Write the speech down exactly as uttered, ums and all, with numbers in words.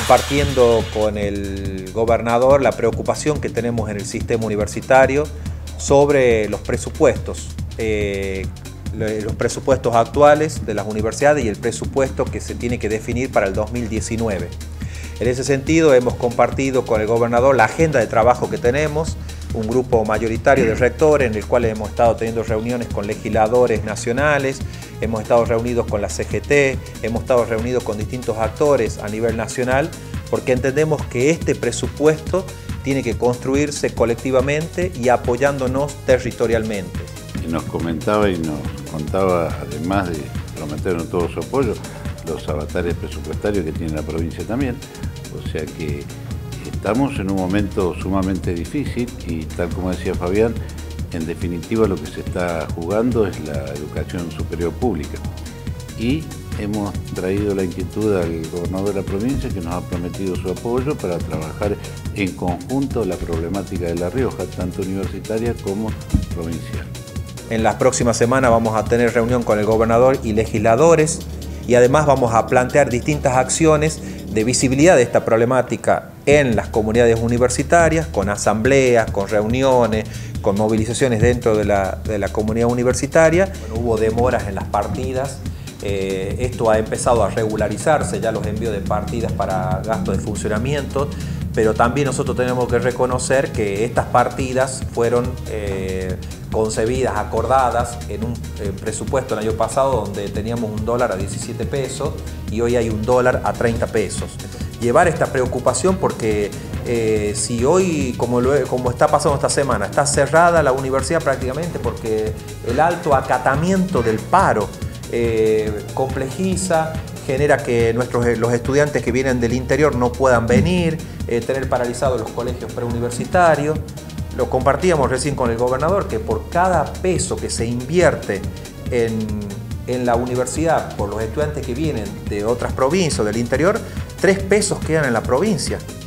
compartiendo con el gobernador la preocupación que tenemos en el sistema universitario sobre los presupuestos, eh, los presupuestos actuales de las universidades y el presupuesto que se tiene que definir para el dos mil diecinueve. En ese sentido hemos compartido con el gobernador la agenda de trabajo que tenemos, un grupo mayoritario de rectores en el cual hemos estado teniendo reuniones con legisladores nacionales, hemos estado reunidos con la C G T, hemos estado reunidos con distintos actores a nivel nacional, porque entendemos que este presupuesto tiene que construirse colectivamente y apoyándonos territorialmente. Y nos comentaba y nos contaba, además de prometernos todo su apoyo, los avatares presupuestarios que tiene la provincia también, o sea que estamos en un momento sumamente difícil y tal como decía Fabián, en definitiva lo que se está jugando es la educación superior pública. Y hemos traído la inquietud al gobernador de la provincia que nos ha prometido su apoyo para trabajar en conjunto la problemática de La Rioja, tanto universitaria como provincial. En las próximas semanas vamos a tener reunión con el gobernador y legisladores y además vamos a plantear distintas acciones de visibilidad de esta problemática en las comunidades universitarias, con asambleas, con reuniones, con movilizaciones dentro de la, de la comunidad universitaria. Bueno, hubo demoras en las partidas, eh, esto ha empezado a regularizarse, ya los envíos de partidas para gastos de funcionamiento, pero también nosotros tenemos que reconocer que estas partidas fueron eh, concebidas, acordadas en un eh, presupuesto el año pasado donde teníamos un dólar a diecisiete pesos y hoy hay un dólar a treinta pesos. Llevar esta preocupación porque eh, si hoy, como, lo, como está pasando esta semana, está cerrada la universidad prácticamente porque el alto acatamiento del paro eh, complejiza, genera que nuestros, los estudiantes que vienen del interior no puedan venir, eh, tener paralizados los colegios preuniversitarios. Lo compartíamos recién con el gobernador, que por cada peso que se invierte en, en la universidad por los estudiantes que vienen de otras provincias o del interior, tres pesos quedan en la provincia.